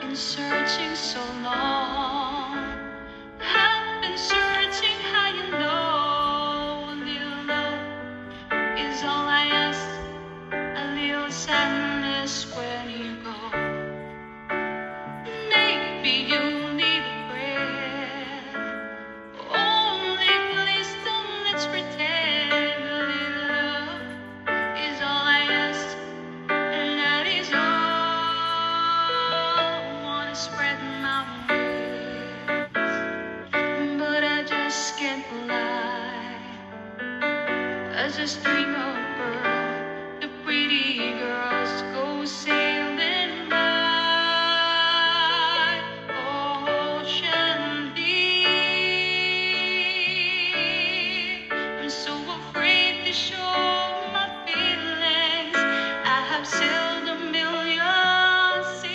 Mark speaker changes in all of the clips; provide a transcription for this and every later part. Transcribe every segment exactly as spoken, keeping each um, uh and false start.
Speaker 1: been searching so long. I've been searching high and low. A little love is all I ask. A little sadness when you go. Maybe you need a breath. Only please don't let's pretend. A little love is all I ask. And that is all. Wanna spread my wings, but I just can't lie. As a string of pearls, the pretty girls go sailing by. Ocean deep, I'm so afraid to show my feelings. I have sailed a million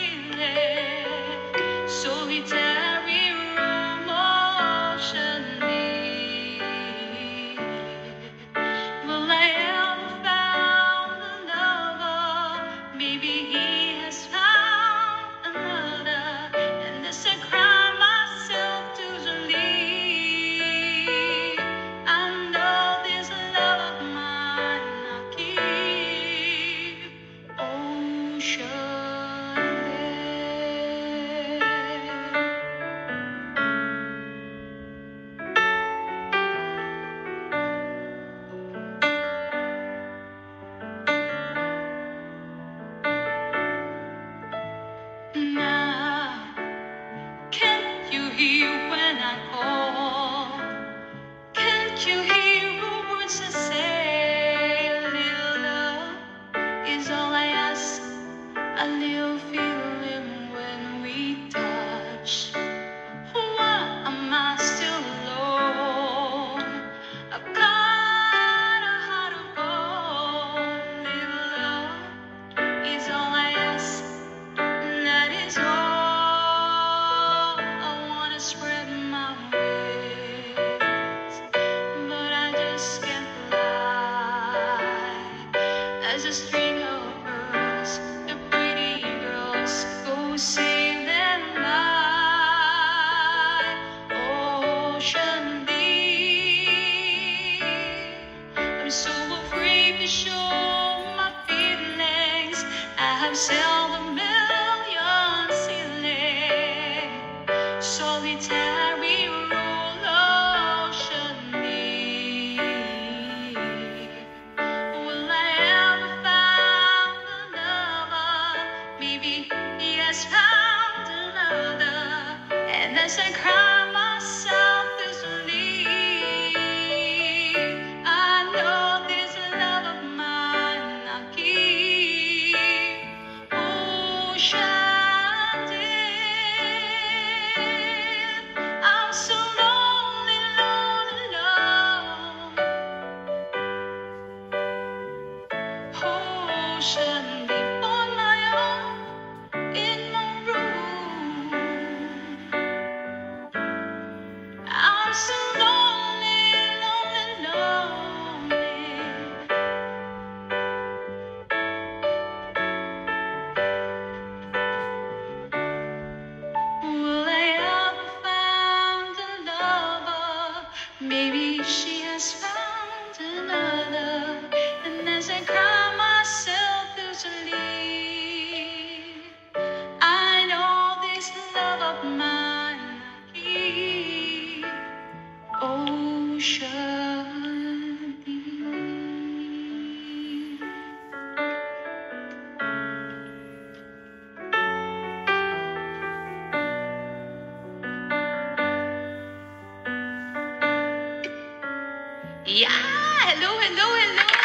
Speaker 1: seas, solitary room, ocean deep. Will I ever found a lover? Maybe he has found another, and as I cry myself to sleep, I know this love of mine I'll keep. Ocean now, can't you hear when I call? Can't you hear the words I say? A little love is all I ask. A little feeling when we touch. Why am I still alone? I've got a heart of gold. Little love is all I ask. And that is all. I wanna spread my wings, but I just can't fly. As a string of pearls, the pretty girls go sailing by. Ocean deep, I'm so afraid to show my feelings. I have sailed a million seas, solitary roll, ocean deep. Will I ever find another? Maybe he has found another, and as I cry myself to sleep, I know this love of mine I'll keep. Ocean deep, I'm so lonely, lonely, alone. Ocean deep on my own, in my room. I'm so lonely, lonely, lonely. Will I ever find a lover? Maybe she has found another, and as I cry myself to sleep, I know this love of mine I'll keep. Ocean deep. Yeah, hello, hello, hello.